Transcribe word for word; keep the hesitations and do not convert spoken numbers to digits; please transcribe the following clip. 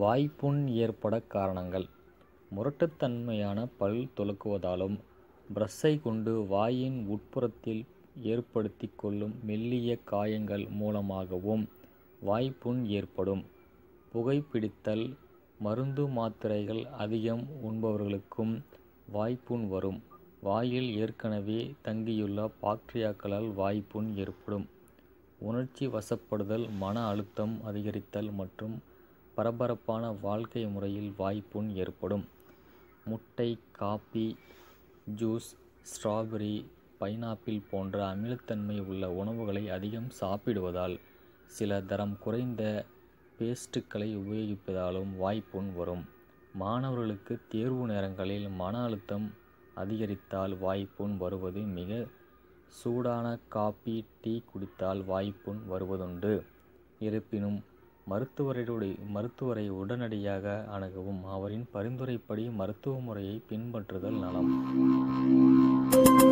வாய்ப்புண் ஏற்பட காரணங்கள். முரட்டுத்தன்மையான பல் துலக்குவதாலும் பிரஷை கொண்டு வாயின் உட்புறத்தில் ஏற்படுத்திக் கொள்ளும் மெல்லிய காயங்கள் மூலமாகவும் வாய்ப்புண் ஏற்படும். புகைப்பிடித்தல், மருந்து மாத்திரைகள் அதிகம் உண்பவர்களுக்கும் வாய்ப்புண் வரும். வாயில் ஏற்கனவே தங்கியுள்ள பாக்டீரியாக்களால் வாய்ப்புண் ஏற்படும். உணர்ச்சி வசப்படுதல், மன அழுத்தம் அதிகரித்தல் மற்றும் பரபரப்பான வாழ்க்கை முறையில் வாய்ப்புண் ஏற்படும். முட்டை, காபி, ஜூஸ், ஸ்ட்ராபெர்ரி, பைனாப்பிள் போன்ற அமிலத்தன்மை உள்ள உணவுகளை அதிகம் சாப்பிடுவதால், சில தரம் குறைந்த பேஸ்டுகளை உபயோகிப்பதாலும் வாய்ப்புண் வரும். மாணவர்களுக்கு தேர்வு நேரங்களில் மன அழுத்தம் அதிகரித்தால் வாய்ப்புண் வருவது மிக சூடான காபி, டீ குடித்தால் வாய்ப்புண் வருவதுண்டு. இருப்பினும் மருத்துவருடைய மருத்துவரை உடனடியாக அணுகவும். அவரின் பரிந்துரைப்படி மருத்துவ முறையை பின்பற்றுதல் நலம்.